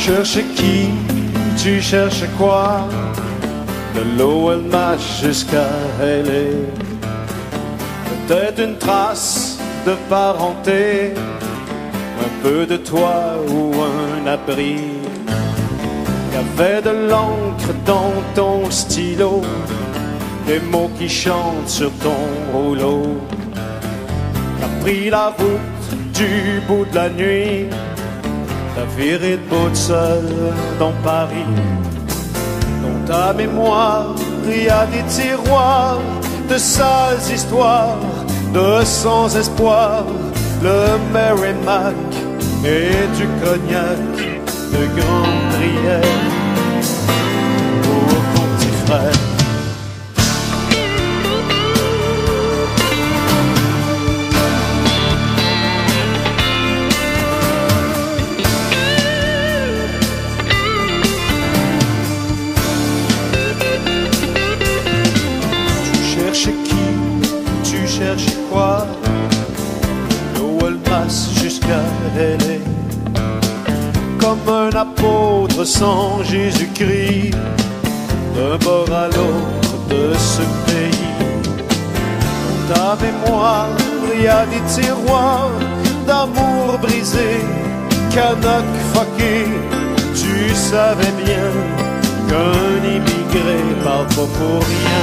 cherches qui? Tu cherches quoi? De l'OMH jusqu'à LA. Peut-être une trace de parenté, un peu de toi ou un abri. Il y avait de l'encre dans ton stylo, des mots qui chantent sur ton rouleau. T'as pris la route du bout de la nuit, t'as viré de bout seul dans Paris. Dans ta mémoire, il y a des tiroirs de sales histoires, de sans espoir, le Merrimack et du cognac, de grandes prières pour ton petit frère. Cherche quoi? L'eau elle passe jusqu'à LA. Comme un apôtre sans Jésus-Christ, d'un bord à l'autre de ce pays. Dans ta mémoire, il y a des tiroirs d'amour brisé, Canuck fucké. Tu savais bien qu'un immigré parle pas pour rien.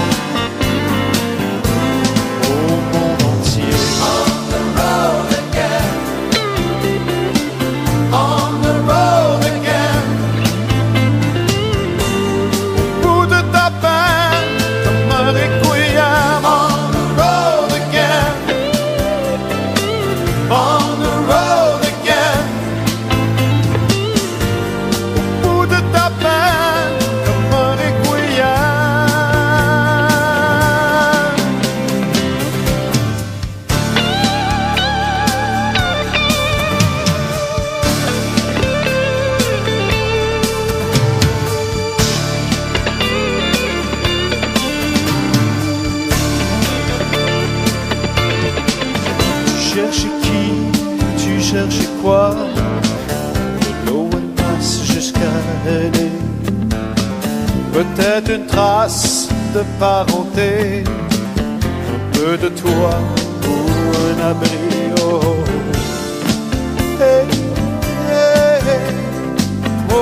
Tu cherches qui? Tu cherches quoi? De l'eau elle passe jusqu'à LA. Peut-être une trace de parenté, un peu de toi ou un abri. Oh, hey, hey, hey. Oh,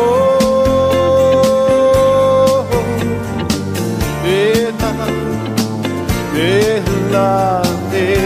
et là, et là, et